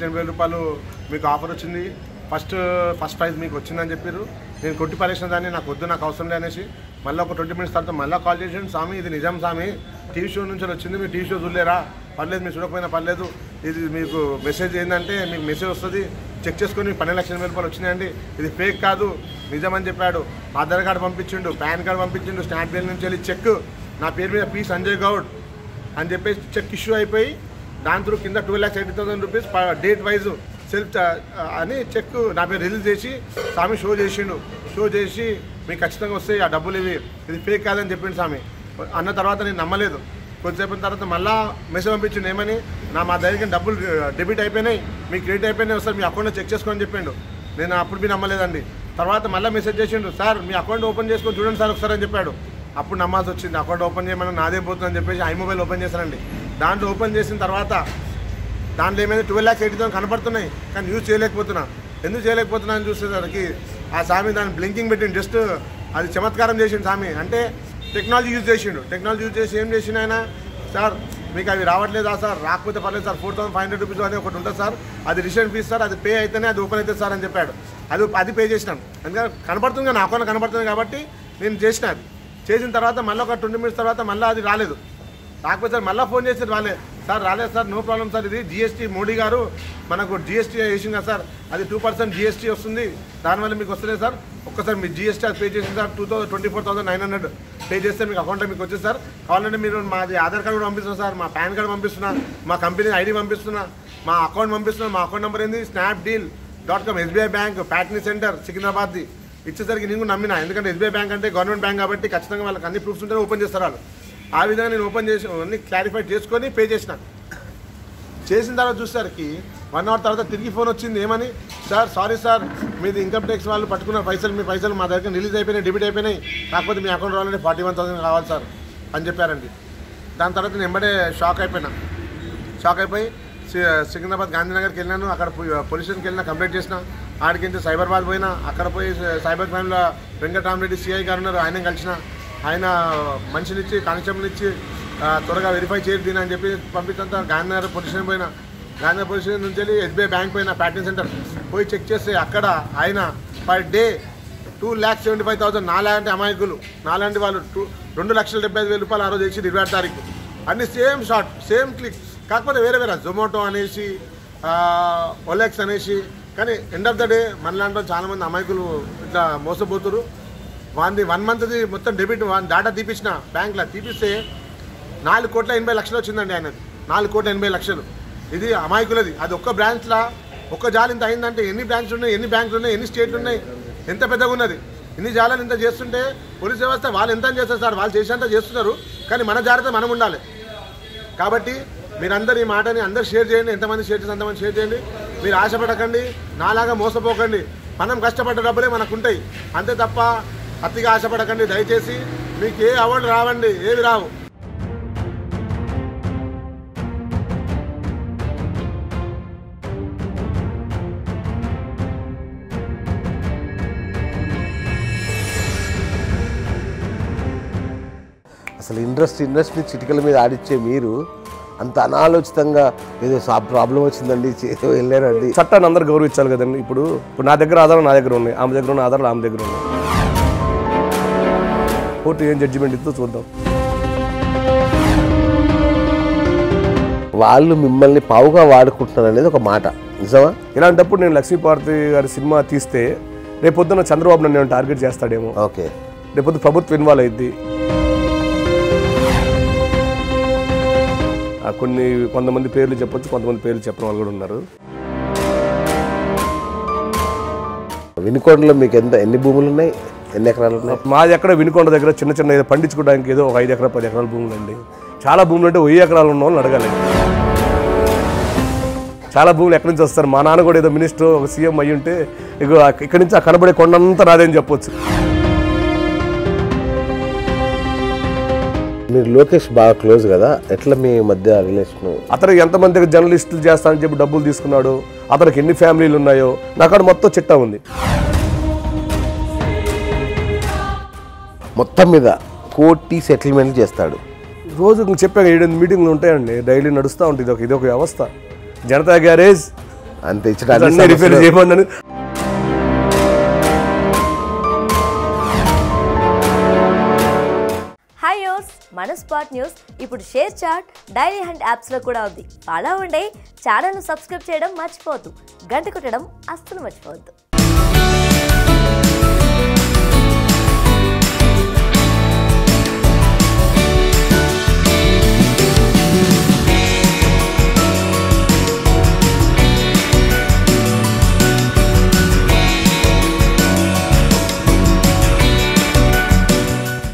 1,80,000 రూపాయలు మీకు ఆఫర్ వచ్చింది, ఫస్ట్ ప్రైజ్ మీకు వచ్చిందని చెప్పారు. నేను కొట్టి పరేసిన దాన్ని నాకు వద్దు, నాకు అవసరం లే అనేసి మళ్ళీ ఒక 20 మినిట్స్ తర్వాత మళ్ళీ కాల్ చేసాను. స్వామి ఇది నిజం స్వామి, టీవీ షో నుంచి వచ్చింది, మీరు టీవీ షో చూడలేరా? పర్లేదు, మీరు చూడకపోయినా పర్లేదు, ఇది మీకు మెసేజ్ ఏంటంటే మీకు మెసేజ్ వస్తుంది, చెక్ చేసుకొని 12,00,000 రూపాయలు వచ్చినాయండి, ఇది ఫేక్ కాదు నిజం అని చెప్పాడు. ఆధార్ కార్డు పంపించిండు, పాన్ కార్డు పంపించిండు, స్నాప్డీల్ నుంచి వెళ్ళి చెక్ నా పేరు మీద పి సంజయ్ గౌడ్ అని చెప్పేసి చెక్ ఇష్యూ అయిపోయి దాని త్రూ కింద 12,80,000 రూపీస్ డేట్ వైజ్ సెల్ఫ్ అని చెక్ నా పేరు రిలీజ్ చేసి స్వామి షో చేసిండు. షో చేసి మీకు ఖచ్చితంగా వస్తాయి ఆ డబ్బులు, ఇది ఫేక్ కాదని చెప్పిండు స్వామి. అన్న తర్వాత నేను నమ్మలేదు. కొద్దిసేపు తర్వాత మళ్ళీ మెసేజ్ పంపించిండు, ఏమని మా దగ్గర డబ్బులు డెబిట్ అయిపోయినాయి, మీ క్రెడిట్ అయిపోయినాయి, వస్తారు మీ అకౌంట్లో చెక్ చేసుకొని చెప్పిండు. నేను అప్పుడు మీ నమ్మలేదండి. తర్వాత మళ్ళీ మెసేజ్ చేసిండు, సార్ మీ అకౌంట్ ఓపెన్ చేసుకొని చూడండి సార్ ఒకసారి అని చెప్పాడు. అప్పుడు నమ్మాల్సి వచ్చింది. అకౌంట్ ఓపెన్ చేయమని నాదే పోతుందని చెప్పేసి ఐమొబైల్ ఓపెన్ చేశానండి. దాంట్లో ఓపెన్ చేసిన తర్వాత దాంట్లో ఏమైనా 12,80,000 కనపడుతున్నాయి, కానీ యూజ్ చేయలేకపోతున్నా. ఎందుకు చేయలేకపోతున్నా అని చూసేసరికి ఆ స్వామి దాన్ని బ్లింకింగ్ పెట్టిండు. జస్ట్ అది చమత్కారం చేసిండు స్వామి. అంటే టెక్నాలజీ యూజ్ చేసిండు. టెక్నాలజీ యూజ్ చేసి ఏం చేసిండు ఆయన, సార్ మీకు అవి రావట్లేదా సార్, రాకపోతే పర్లేదు సార్, 4,500 రూపీస్ అని ఒకటి ఉంటుంది సార్, అది రిటర్న్ ఫీజ్ సార్, అది పే అయితేనే అది ఓపెన్ అవుతుంది సార్ అని చెప్పాడు. అది పే చేసినాను. ఎందుకంటే కనపడుతుంది, నా అకౌంట్ కనపడుతుంది కాబట్టి నేను చేసిన. అది చేసిన తర్వాత మళ్ళీ ఒక 20 మినిట్స్ తర్వాత మళ్ళీ అది రాలేదు. రాకపోతే సార్ మళ్ళీ ఫోన్ చేసి రాలేదు సార్, నో ప్రాబ్లం సార్, ఇది జిఎస్టీ మోడీ గారు మనకు జిఎస్టీ వేసింది సార్, అది 2% జిఎస్టీ వస్తుంది, దానివల్ల మీకు వస్తలేదు సార్, ఒక్కసారి మీ జిఎస్టీ అది పే చేసింది సార్, 24,900 పే చేస్తే మీకు అకౌంట్లో మీకు వచ్చేది సార్. కావాలంటే మీరు మాది ఆధార్ కార్డు కూడా పంపిస్తున్నా సార్, మా పాన్ కార్డు పంపిస్తున్నా, మా కంపెనీ ఐడి పంపిస్తున్నా, మా అకౌంట్ పంపిస్తున్నా. మా అకౌంట్ నెంబర్ ఏంది snapdeal.com, SBI bank Patny centre సికింద్రాబాద్ది. ఇచ్చేసరికి నేను నమ్మినా, ఎందుకంటే SBI బ్యాంక్ అంటే గవర్నమెంట్ బ్యాంక్ కాబట్టి ఖచ్చితంగా వాళ్ళకి అన్ని ప్రూఫ్స్ ఉంటే ఓపెన్ చేస్తారు వాళ్ళు. ఆ విధంగా నేను ఓపెన్ చేసి అన్ని క్లారిఫై చేసుకొని పే చేసిన. చేసిన తర్వాత చూసేసరికి 1 అవర్ తర్వాత తిరిగి ఫోన్ వచ్చింది, ఏమని, సార్ సారీ సార్, మీది ఇన్కమ్ ట్యాక్స్ వాళ్ళు పట్టుకున్న పైసలు, మీ పైసలు మా దగ్గర రిలీజ్ అయిపోయినాయి, డెబిట్ అయిపోయినాయి, కాకపోతే మీ అకౌంట్ రావాలంటే 41,000 కావాలి సార్ అని చెప్పారండి. దాని తర్వాత నేను వెంబడే షాక్ అయిపోయి సికింద్రాబాద్ గాంధీనగర్కి వెళ్ళినాను. అక్కడ పోలీస్ స్టేషన్కి వెళ్ళినా, కంప్లైంట్ చేసిన. ఆడికించి సైబరాబాద్ పోయినా, అక్కడ పోయి సైబర్ క్రైమ్లో వెంకటరామరెడ్డి సిఐ గారు ఉన్నారు, ఆయన కలిసిన. ఆయన మనిషినిచ్చి కానిస్టేబుల్ ఇచ్చి త్వరగా వెరిఫై చేయరు దీని అని చెప్పి పంపించంతా. గాంధీనగర్ పోలీస్ స్టేషన్ పోయినా, గాంధీనగర్ పోలీస్ స్టేషన్ నుంచి వెళ్ళి SBI బ్యాంక్ పోయినా, ప్యాట్నీ సెంటర్ పోయి చెక్ చేస్తే అక్కడ ఆయన పర్ డే 2,75,000 నాలాంటి అమాయకులు, నాలాంటి వాళ్ళు 2,75,000 రూపాయలు ఆ రోజు వేసి 26 తారీఖు అన్ని సేమ్ షాట్, సేమ్ క్లిక్, కాకపోతే వేరే జొమాటో అనేసి, OLX అనేసి. కానీ ఎండ్ ఆఫ్ ద డే మనలాంటి చాలామంది అమాయకులు ఇట్లా మోసపోతున్నారు. 1 మంత్ది మొత్తం డెబిట్ డేటా తీపించిన బ్యాంక్లో తీపిస్తే 4,80,00,000 వచ్చిందండి ఆయనది. 4,80,00,000 ఇది అమాయకులది. అది ఒక్క బ్రాంచ్లో ఒక్క జాలి ఇంత అయిందంటే ఎన్ని బ్రాంచ్లు ఉన్నాయి, ఎన్ని బ్యాంకులు ఉన్నాయి, ఎన్ని స్టేట్లు ఉన్నాయి, ఎంత పెద్దగా ఉన్నది. ఇన్ని జాలను ఇంత చేస్తుంటే పోలీస్ వ్యవస్థ వాళ్ళు ఎంత చేస్తారు సార్, వాళ్ళు చేసేంత చేస్తున్నారు, కానీ మన జాగ్రత్త మనం ఉండాలి. కాబట్టి మీరందరూ ఈ మాటని అందరూ షేర్ చేయండి, ఎంతమంది షేర్ చేసి అంతమంది షేర్ చేయండి. మీరు ఆశపడకండి, నాలాగా మోసపోకండి. మనం కష్టపడ్డ డబ్బులే మనకు ఉంటాయి, అంతే తప్ప అతిగా ఆశపడకండి దయచేసి. మీకు ఏ అవార్డు రావండి, ఏవి రావు. అసలు ఇండస్ట్రీ చిటికల మీద ఆడిచ్చే మీరు అంత అనాలోచితంగా ఏదో ప్రాబ్లం వచ్చిందండి వెళ్ళారండి. చట్టాన్ని అందరూ గౌరవించాలి కదండి. ఇప్పుడు నా దగ్గర ఆధారాలు నా దగ్గర ఉన్నాయి, ఆమె దగ్గర ఉన్న ఆధారాలు ఆమె దగ్గర ఉన్నాయి. కోర్టు ఏం జడ్జిమెంట్ ఇస్తుందో చూద్దాం. వాళ్ళు మిమ్మల్ని పావుగా వాడుకుంటున్నారు అనేది ఒక మాట నిజమా? ఇలాంటప్పుడు నేను లక్ష్మీపార్వతి గారి సినిమా తీస్తే రేపొద్దున చంద్రబాబు నన్ను నేను టార్గెట్ చేస్తాడేమో. ఓకే, రేపొద్దు ప్రభుత్వం ఇన్వాల్వ్ అయింది. కొంతమంది పేర్లు చెప్పొచ్చు, కొంతమంది పేర్లు చెప్పిన వాళ్ళు కూడా ఉన్నారు. వినుకొండలో మీకు ఎన్ని భూములు ఉన్నాయి, ఎన్ని ఎకరాలు ఉన్నాయి? మాది ఎక్కడ వినుకొండ దగ్గర చిన్న ఏదో పండించుకోవడానికి ఏదో ఒక 5 ఎకరాలు 10 ఎకరాల భూములు అండి. చాలా భూములు అంటే 1000 ఎకరాలు ఉన్న వాళ్ళని అడగాలి. చాలా భూములు ఎక్కడి నుంచి వస్తారు. మా నాన్న కూడా ఏదో మినిస్టర్ ఒక సీఎం అయ్యి ఉంటే ఇక్కడి నుంచి ఆ కనబడే కొండంతా నాదేని చెప్పొచ్చు. మీరు లోకేష్ బాగా క్లోజ్ కదా, ఎట్లా మీ మధ్య రిలేషన్? అతను ఎంతమందికి జర్నలిస్టులు చేస్తానని చెప్పి డబ్బులు తీసుకున్నాడు, అతనికి ఎన్ని ఫ్యామిలీలు ఉన్నాయో నాకు అక్కడ మొత్తం చిట్టా ఉంది. మొత్తం మీద కోటి సెటిల్మెంట్ చేస్తాడు. రోజు చెప్పాను 7-8 మీటింగ్లు ఉంటాయండి, డైలీ నడుస్తూ ఉంటుంది. ఇది ఒక వ్యవస్థ. జనతా గ్యారేజ్ అంతే ఇచ్చిన అన్ని రిపేర్ చేయమన్నాను. హాయ్ యోస్, మన స్పాట్ న్యూస్ ఇప్పుడు షేర్ చాట్, డైలీ హంట్ యాప్స్లో కూడా ఉంది. అలా ఉండే ఛానల్ను సబ్స్క్రైబ్ చేయడం మర్చిపోవద్దు, గంట కొట్టడం అస్సలు మర్చిపోవద్దు.